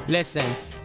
Listen,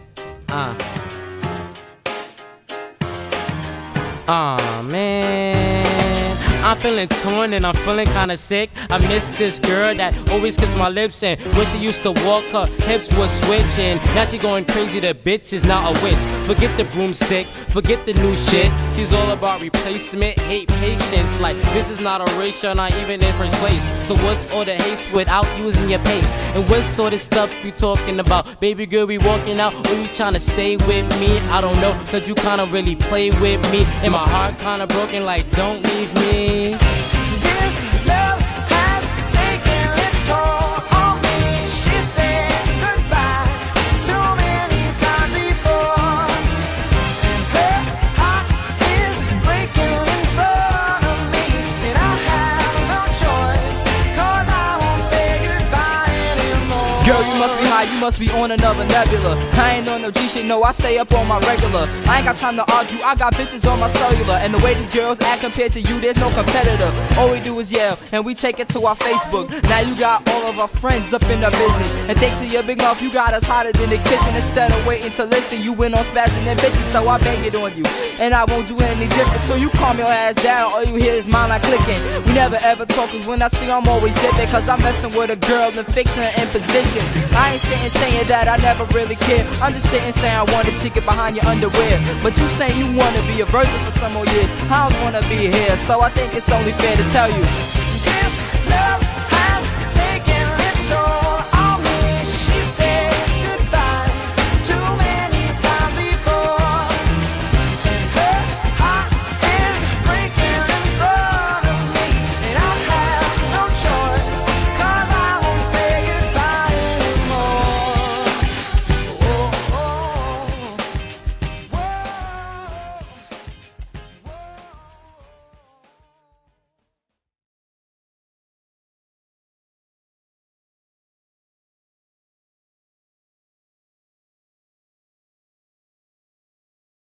man, I'm feeling torn and I'm feeling kinda sick. I miss this girl that always kissed my lips, and when she used to walk, her hips was switching. Now she going crazy, the bitch is now a witch. Forget the broomstick, forget the new shit. She's all about replacement, hate patience. Like, this is not a race, you're not even in first place. So what's all the haste without using your pace? And what sort of stuff you talking about? Baby girl, we walking out, or you tryna stay with me? I don't know, cause you kinda really play with me. And my heart kinda broken, like, don't leave me. This love has taken its toll on me. She said goodbye too many times before, and her heart is breaking in front of me. And I have no choice, cause I won't say goodbye anymore. Girl, you must be high, you must be on another nebula. I ain't on no G shit, no, I stay up on my regular. I ain't got time to argue, I got bitches on my cellular. And the way these girls act compared to you, there's no competitor. All we do is yell, and we take it to our Facebook. Now you got all of our friends up in the business, and thanks to your big mouth, you got us hotter than the kitchen. Instead of waiting to listen, you went on spazzing and bitches, so I bang it on you. And I won't do any different till you calm your ass down. All you hear is mine like clicking. We never ever talk, cause when I see I'm always dipping, cause I'm messing with a girl and fixing her in position. I ain't sitting saying that I never really care. I'm just sitting saying I want a ticket behind your underwear. But you saying you wanna be a virgin for some more years. I don't wanna be here, so I think it's only fair to tell you This love